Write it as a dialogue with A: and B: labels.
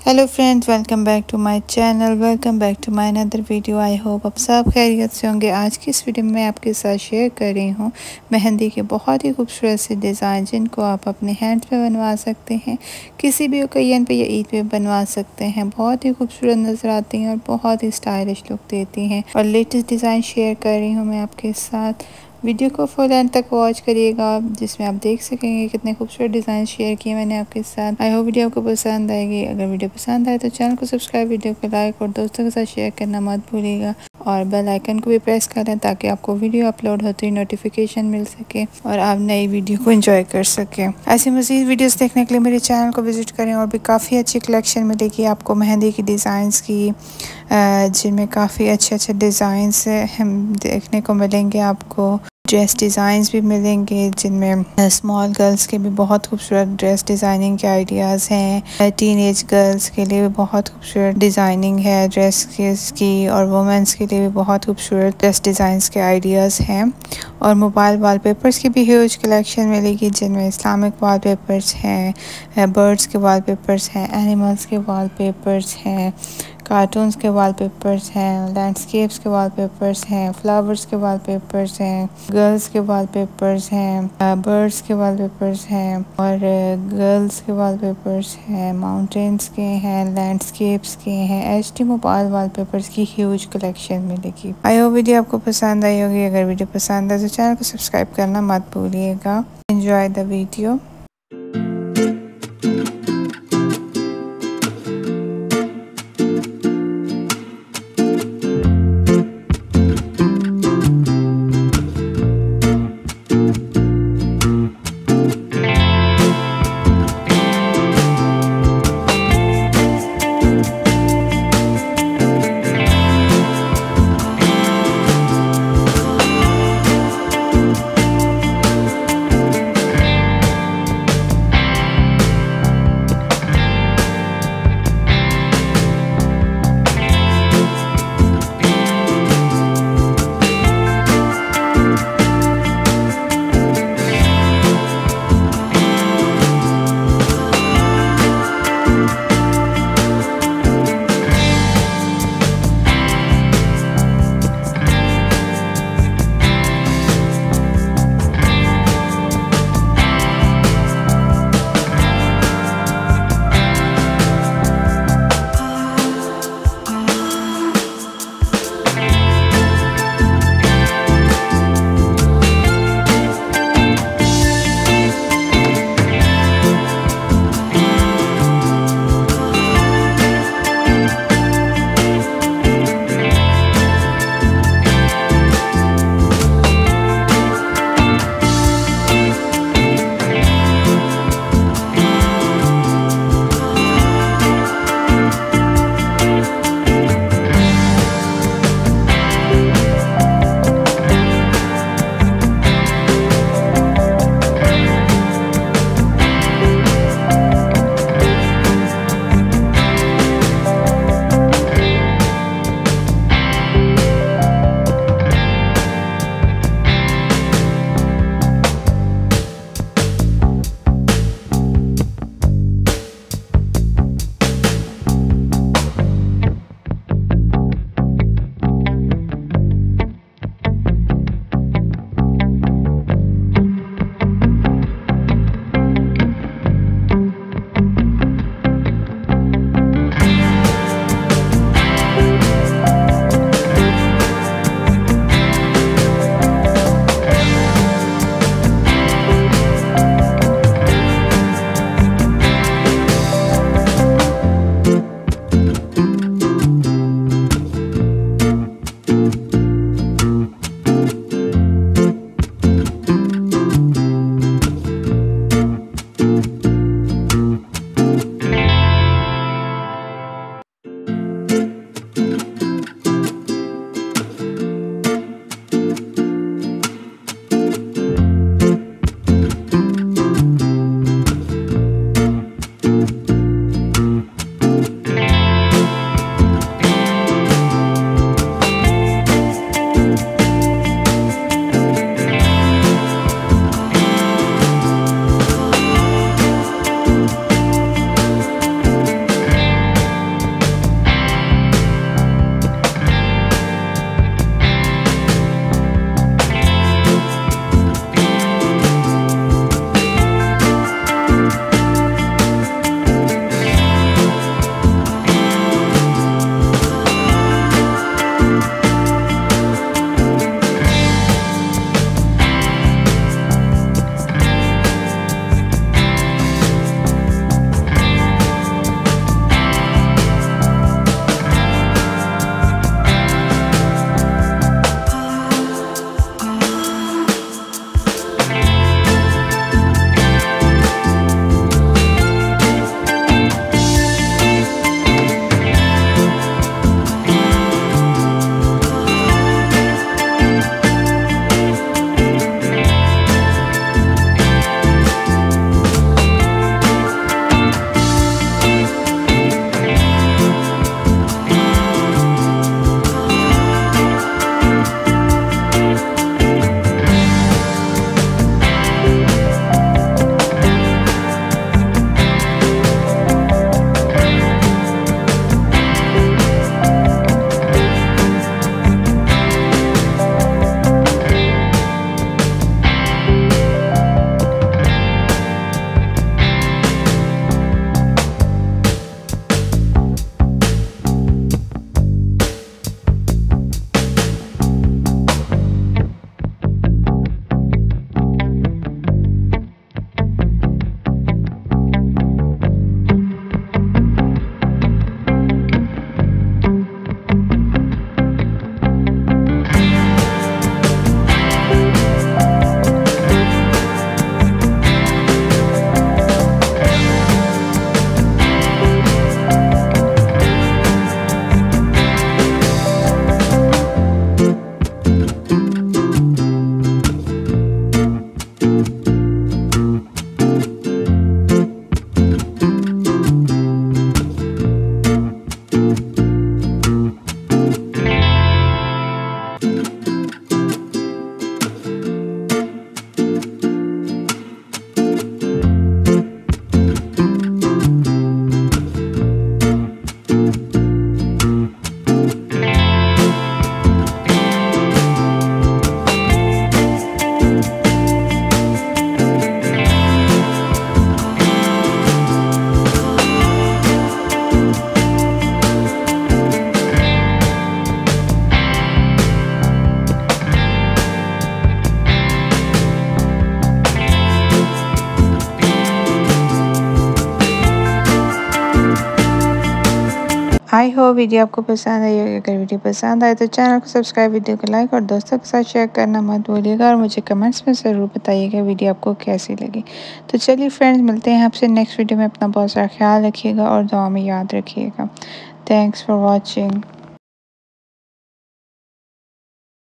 A: Hello friends, welcome back to my channel. Welcome back to my another video. I hope आप सब खैरियत से होंगे। आज की इस वीडियो में मैं आपके साथ शेयर कर रही हूँ मेहंदी के बहुत ही खूबसूरत से डिज़ाइन जिनको आप अपने हैंड पे बनवा सकते हैं। किसी भी ओकेजन पे या ईद पे बनवा सकते हैं। बहुत ही खूबसूरत नज़र आती हैं और बहुत ही स्टाइलिश लुक देती हैं। और लेटेस्ट डिज़ाइन शेयर कर रही हूँ मैं आपके साथ। वीडियो को फुल एंड तक वॉच करिएगा जिसमें आप देख सकेंगे कितने खूबसूरत डिज़ाइन शेयर किए मैंने आपके साथ। आई होप वीडियो आपको पसंद आएगी। अगर वीडियो पसंद आए तो चैनल को सब्सक्राइब, वीडियो को लाइक और दोस्तों के साथ शेयर करना मत भूलिएगा। और बेल आइकन को भी प्रेस कर लें ताकि आपको वीडियो अपलोड होते ही नोटिफिकेशन मिल सके और आप नई वीडियो को एंजॉय कर सकें। ऐसी मज़ीद वीडियोस देखने के लिए मेरे चैनल को विजिट करें। और भी काफ़ी अच्छी कलेक्शन मिलेगी आपको मेहंदी की डिज़ाइंस की, जिनमें काफ़ी अच्छे डिज़ाइंस हम देखने को मिलेंगे। आपको ड्रेस डिज़ाइंस भी मिलेंगे जिनमें स्मॉल गर्ल्स के भी बहुत खूबसूरत ड्रेस डिज़ाइनिंग के आइडियाज़ हैं। टीनेज गर्ल्स के लिए भी बहुत खूबसूरत डिज़ाइनिंग है ड्रेस की, और वुमेंस के लिए भी बहुत खूबसूरत ड्रेस डिज़ाइंस के आइडियाज़ हैं। और मोबाइल वॉलपेपर्स की भी ह्यूज कलेक्शन मिलेगी जिनमें इस्लामिक वॉलपेपर्स हैं, बर्ड्स के वॉलपेपर्स हैं, एनिमल्स के वॉलपेपर्स हैं, कार्टून्स के वॉलपेपर्स हैं, लैंडस्केप्स के वॉलपेपर्स हैं, फ्लावर्स के वॉलपेपर्स हैं, गर्ल्स के वॉलपेपर्स हैं, बर्ड्स के वॉलपेपर्स हैं, और गर्ल्स के वॉलपेपर्स हैं, माउंटेन्स के हैं, लैंडस्केप्स के हैं। एचडी मोबाइल वॉलपेपर्स की ह्यूज कलेक्शन मिलेगी। आई होप वीडियो आपको पसंद आई होगी। अगर वीडियो पसंद आए तो चैनल को सब्सक्राइब करना मत भूलिएगा। Enjoy the video. I hope video आपको पसंद आई होगी। अगर वीडियो पसंद आए तो चैनल को सब्सक्राइब, वीडियो को लाइक और दोस्तों के साथ शेयर करना मत भूलिएगा और मुझे कमेंट्स में ज़रूर बताइएगा वीडियो आपको कैसी लगी। तो चलिए फ्रेंड्स, मिलते हैं आपसे नेक्स्ट वीडियो में। अपना बहुत सारा ख्याल रखिएगा और दुआ में याद रखिएगा। Thanks for watching.